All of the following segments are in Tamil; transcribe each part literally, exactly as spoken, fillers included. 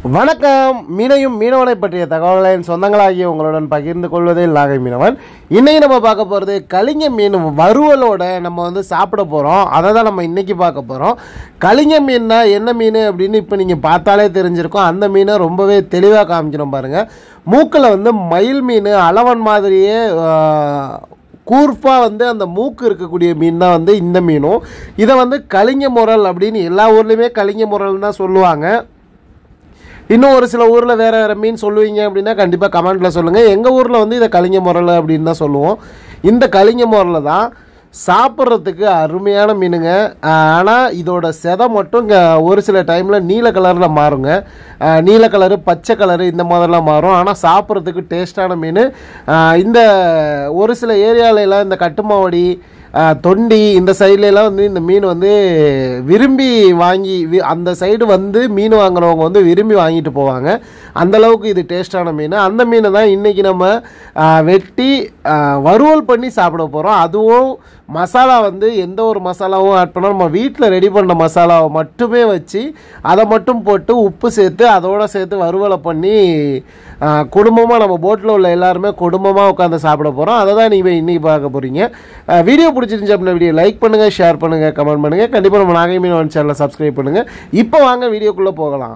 வணக்கம். மீனையும் மீனவனை பற்றிய தகவல்களை சொந்தங்களாகிய உங்களுடன் பகிர்ந்து கொள்வதில் நாகை மீனவன். இன்றைக்கி நம்ம பார்க்க போகிறது கலிங்க மீன் வறுவலோட நம்ம வந்து சாப்பிட போகிறோம். அதை தான் நம்ம இன்றைக்கி பார்க்க போகிறோம். கலிங்க மீன்னா என்ன மீன் அப்படின்னு இப்போ நீங்கள் பார்த்தாலே தெரிஞ்சிருக்கும். அந்த மீனை ரொம்பவே தெளிவாக காமிக்கிறோம் பாருங்கள். மூக்கில் வந்து மயில் மீன் அளவன் மாதிரியே கூர்ப்பாக வந்து அந்த மூக்கு இருக்கக்கூடிய மீன் தான் வந்து இந்த மீனும். இதை வந்து கலிங்க முரல் அப்படின்னு எல்லா ஊர்லேயுமே கலிங்க முரல் தான் சொல்லுவாங்க. இன்னும் ஒரு சில ஊரில் வேறு வேறு மீன் சொல்லுவீங்க அப்படின்னா கண்டிப்பாக கமெண்ட்டில் சொல்லுங்கள். எங்கள் ஊரில் வந்து இதை கலிங்க முரல் அப்படின்னு தான் சொல்லுவோம். இந்த கலிங்க முரல் தான் சாப்பிட்றதுக்கு அருமையான மீனுங்க. ஆனால் இதோட செதை மட்டும் இங்கே ஒரு சில டைமில் நீல கலரில் மாறுங்க. நீல கலரு, பச்சை கலரு இந்த மாதிரிலாம் மாறும். ஆனால் சாப்பிட்றதுக்கு டேஸ்டான மீன். இந்த ஒரு சில ஏரியாவிலலாம் இந்த கட்டுமாவடி, தொண்டி இந்த சைட்லலாம் வந்து இந்த மீன் வந்து விரும்பி வாங்கி அந்த சைடு வந்து மீன் வாங்குறவங்க வந்து விரும்பி வாங்கிட்டு போவாங்க. அந்தளவுக்கு இது டேஸ்டான மீன். அந்த மீனை தான் இன்றைக்கி நம்ம வெட்டி வறுவல் பண்ணி சாப்பிட போகிறோம். அதுவும் மசாலா வந்து எந்த ஒரு மசாலாவும் ஆட் பண்ணால் நம்ம வீட்டில் ரெடி பண்ண மசாலாவை மட்டுமே வச்சு அதை மட்டும் போட்டு உப்பு சேர்த்து அதோடு சேர்த்து வறுவலை பண்ணி குடும்பமாக நம்ம போட்டில் உள்ள எல்லாருமே குடும்பமாக உட்காந்து சாப்பிட போகிறோம். அதை தான் நீங்கள் இன்றைக்கி பார்க்க போகிறீங்க. வீடியோ பிடிச்சிருந்துச்சு அப்படின்னா வீடியோ லைக் பண்ணுங்கள், ஷேர் பண்ணுங்கள், கமெண்ட் பண்ணுங்கள். கண்டிப்பாக நம்ம நாகை மீனவன் சேனலை சப்ஸ்கிரைப் பண்ணுங்கள். இப்போ வாங்க வீடியோக்குள்ளே போகலாம்.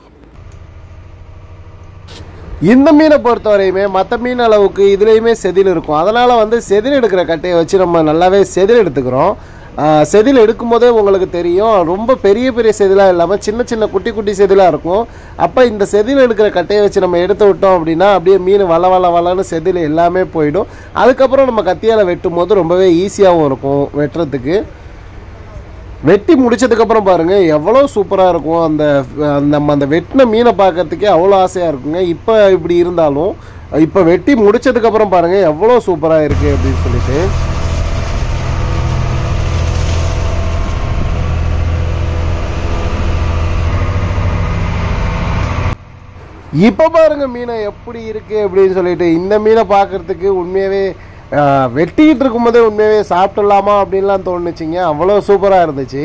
இந்த மீனை பொறுத்தவரையுமே மற்ற மீன் அளவுக்கு இதுலேயுமே செதில் இருக்கும். அதனால் வந்து செதில் எடுக்கிற கட்டையை வச்சு நம்ம நல்லாவே செதில் எடுத்துக்கிறோம். செதில் எடுக்கும் போதே உங்களுக்கு தெரியும், ரொம்ப பெரிய பெரிய செதிலாக இல்லாமல் சின்ன சின்ன குட்டி குட்டி செதிலாக இருக்கும். அப்போ இந்த செதில் எடுக்கிற கட்டையை வச்சு நம்ம எடுத்து விட்டோம் அப்படின்னா அப்படியே மீன் வள வள வளன்னு செதில் எல்லாமே போயிடும். அதுக்கப்புறம் நம்ம கத்தியால் வெட்டும் போது ரொம்பவே ஈஸியாகவும் இருக்கும் வெட்டுறதுக்கு. வெட்டி முடிச்சதுக்கப்புறம் பாருங்கள் எவ்வளோ சூப்பராக இருக்கும். அந்த நம்ம அந்த வெட்டின மீனை பார்க்கறதுக்கே அவ்வளோ ஆசையாக இருக்குங்க. இப்போ இப்படி இருந்தாலும் இப்போ வெட்டி முடிச்சதுக்கப்புறம் பாருங்கள் எவ்வளோ சூப்பராக இருக்குது அப்படின்னு சொல்லிட்டு. இப்போ பாருங்கள் மீனை எப்படி இருக்குது அப்படின்னு சொல்லிட்டு. இந்த மீனை பார்க்குறதுக்கு உண்மையாகவே வெட்டிக்கிட்டு இருக்கும்போதே உண்மையாகவே சாப்பிட்டுடலாமா அப்படின்லாம் தோணுச்சுங்க. அவ்வளோ சூப்பராக இருந்துச்சு.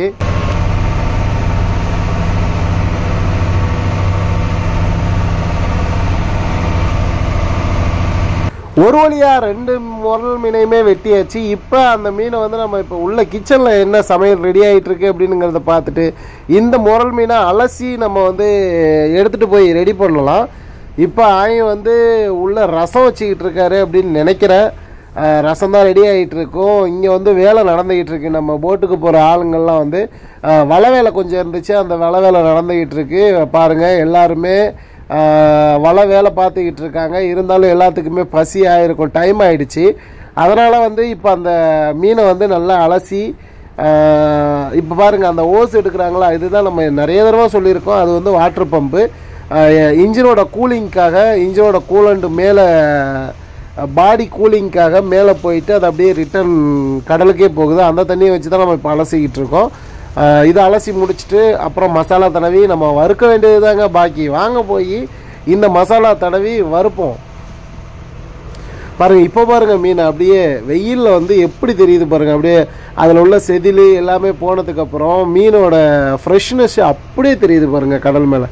ஒரு வழியாக ரெண்டு முரல் மீனையுமே வெட்டியாச்சு. இப்போ அந்த மீனை வந்து நம்ம இப்போ உள்ள கிச்சனில் என்ன சமையல் ரெடி ஆகிட்டுருக்கு அப்படின்னுங்கிறத பார்த்துட்டு இந்த முரல் மீனை அலசி நம்ம வந்து எடுத்துகிட்டு போய் ரெடி பண்ணலாம். இப்போ ஆயும் வந்து உள்ள ரசம் வச்சுக்கிட்டு இருக்காரு அப்படின்னு நினைக்கிறேன். ரசம் தான் ரெடி ஆகிட்டு இருக்கும். இங்கே வந்து வேலை நடந்துக்கிட்டு இருக்கு. நம்ம போட்டுக்கு போகிற ஆளுங்கள்லாம் வந்து வலை வேலை கொஞ்சம் இருந்துச்சு, அந்த வலை வேலை நடந்துக்கிட்டு இருக்கு. பாருங்கள் எல்லாருமே வலை வேலை பார்த்துக்கிட்டு இருக்காங்க. இருந்தாலும் எல்லாத்துக்குமே பசி ஆகிருக்கும், டைம் ஆகிடுச்சு. அதனால் வந்து இப்போ அந்த மீனை வந்து நல்லா அலசி இப்போ பாருங்கள் அந்த ஓஸ் எடுக்கிறாங்களா, இதுதான் நம்ம நிறைய தடவை சொல்லியிருக்கோம். அது வந்து வாட்டர் பம்பு. இன்ஜினோட கூலிங்க்காக, இன்ஜினோட கூலண்ட் மேலே பாடி கூலிங்க்காக மேலே போயிட்டு அது அப்படியே ரிட்டன் கடலுக்கே போகுது. அந்த தண்ணியை வச்சு தான் நம்ம இப்போ அலசிக்கிட்டு இருக்கோம். இதை அலசி முடிச்சுட்டு அப்புறம் மசாலா தடவி நம்ம வறுக்க வேண்டியது தாங்க பாக்கி. வாங்க போய் இந்த மசாலா தடவி வறுப்போம். பாருங்கள் இப்போ பாருங்கள் மீன் அப்படியே வெயிலில் வந்து எப்படி தெரியுது பாருங்கள். அப்படியே அதில் உள்ள செதில் எல்லாமே போனதுக்கப்புறம் மீனோட ஃப்ரெஷ்னஸ் அப்படியே தெரியுது பாருங்கள் கடல் மேலே.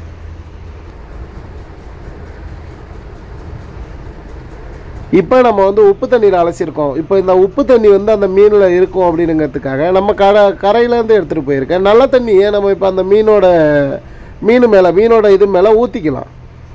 இப்போ நம்ம வந்து உப்பு தண்ணியில் அலசியிருக்கோம். இப்போ இந்த உப்பு தண்ணி வந்து அந்த மீனில் இருக்கும் அப்படின்னுங்கிறதுக்காக நம்ம கடை கரையிலேருந்து எடுத்துகிட்டு போயிருக்கேன். நல்ல தண்ணியை நம்ம இப்போ அந்த மீனோட மீன் மேலே மீனோட இது மேலே ஊற்றிக்கலாம்.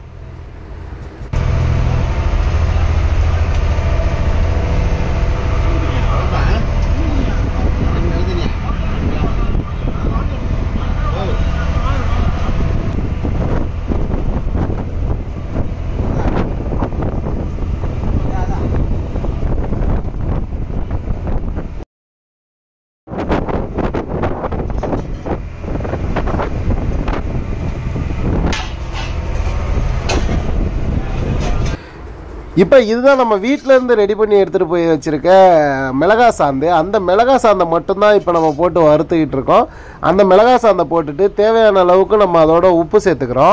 இப்போ இதுதான் நம்ம வீட்டிலேருந்து ரெடி பண்ணி எடுத்துகிட்டு போய் வச்சுருக்க மிளகா சாந்து. அந்த மிளகா சாந்தை மட்டும்தான் இப்போ நம்ம போட்டு வறுத்துக்கிட்டு இருக்கோம். அந்த மிளகா சாந்தை போட்டுட்டு தேவையான அளவுக்கு நம்ம அதோட உப்பு சேர்த்துக்கிறோம்.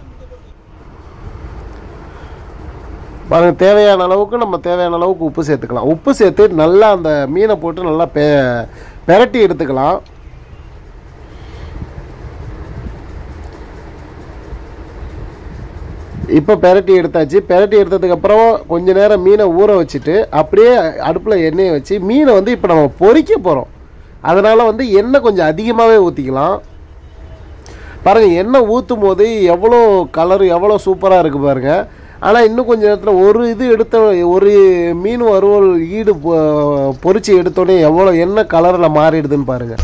பாருங்கள் தேவையான அளவுக்கு நம்ம தேவையான அளவுக்கு உப்பு சேர்த்துக்கலாம். உப்பு சேர்த்து நல்லா அந்த மீனை போட்டு நல்லா பெ பெரட்டி எடுத்துக்கலாம். இப்போ பெரட்டி எடுத்தாச்சு. பெரட்டி எடுத்ததுக்கப்புறம் கொஞ்ச நேரம் மீனை ஊற வச்சுட்டு அப்படியே அடுப்பில் எண்ணெயை வச்சு மீனை வந்து இப்போ நம்ம பொரிக்க போகிறோம். அதனால் வந்து எண்ணெய் கொஞ்சம் அதிகமாகவே ஊற்றிக்கலாம். பாருங்கள், எண்ணெய் ஊற்றும் போது எவ்வளோ கலர் எவ்வளோ சூப்பராக இருக்குது பாருங்கள். ஆனால் இன்னும் கொஞ்சம் நேரத்தில் ஒரு இது எடுத்த ஒரு மீன் வறுவல் ஈடு பொரிச்சு எடுத்தோடனே எவ்வளோ எண்ணெய் கலரில் மாறிடுதுன்னு பாருங்கள்.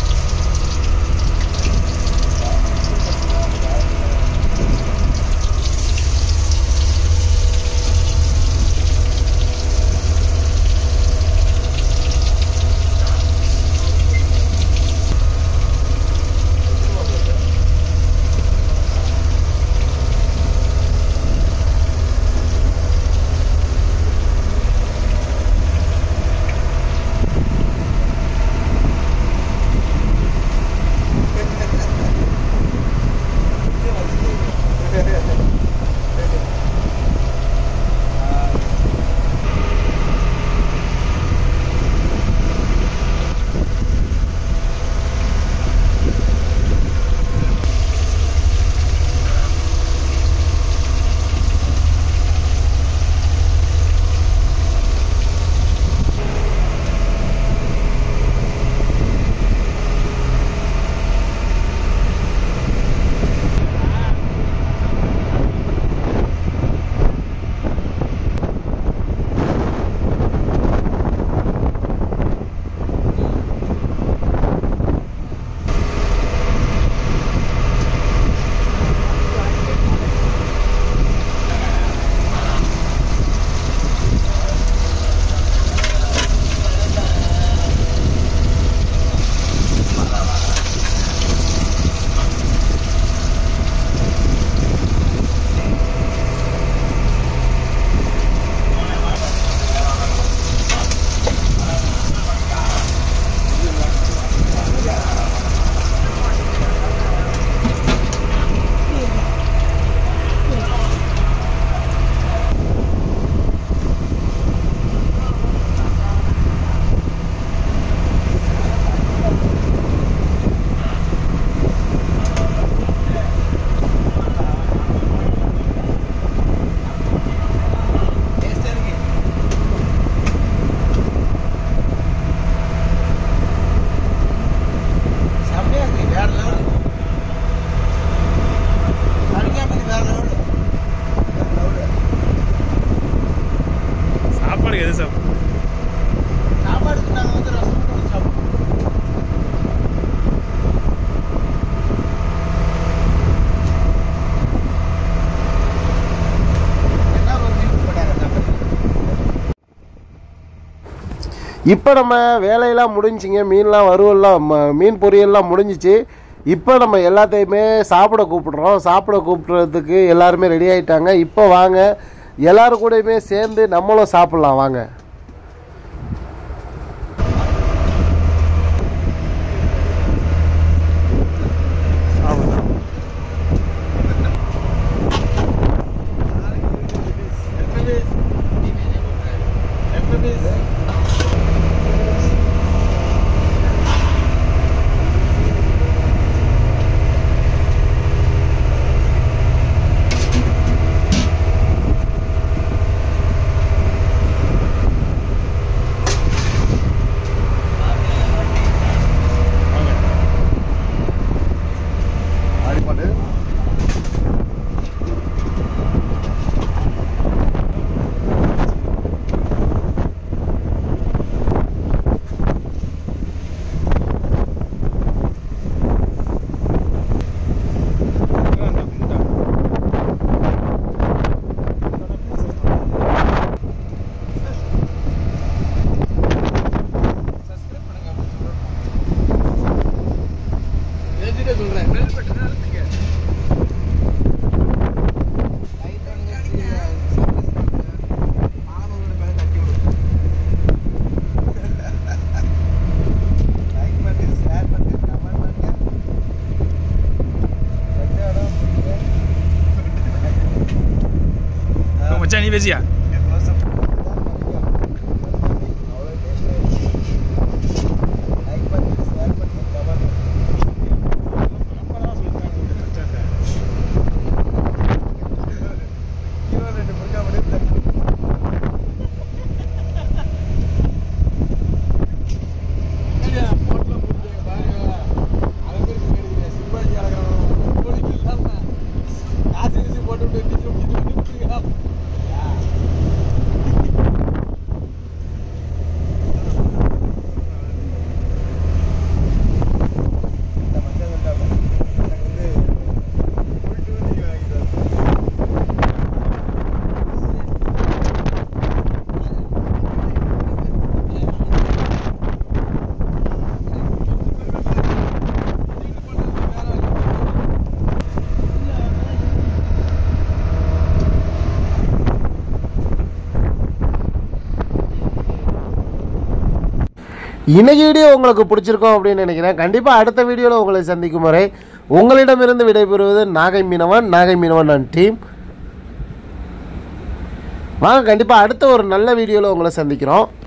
இப்போ நம்ம வேலையெல்லாம் முடிஞ்சிங்க. மீன்லாம் வறுவல்லாம் மீன் பொரியல்லாம் முடிஞ்சிச்சு. இப்போ நம்ம எல்லாத்தையுமே சாப்பிட கூப்பிடுறோம். சாப்பிட கூப்பிட்றதுக்கு எல்லாருமே ரெடி ஆகிட்டாங்க. இப்போ வாங்க எல்லோரும் கூடயுமே சேர்ந்து நம்மளும் சாப்பிட்லாம் வாங்க. மச்சான் நீ பேசியா? இன்னைக்கு வீடியோ உங்களுக்கு பிடிச்சிருக்கோம் அப்படின்னு நினைக்கிறேன். கண்டிப்பாக அடுத்த வீடியோவில் உங்களை சந்திக்கும் வரை உங்களிடமிருந்து விடைபெறுவது நாகை மீனவன் நாகை மீனவன் அண்ட் டீம். வாங்க கண்டிப்பாக அடுத்த ஒரு நல்ல வீடியோவில் உங்களை சந்திக்கிறோம்.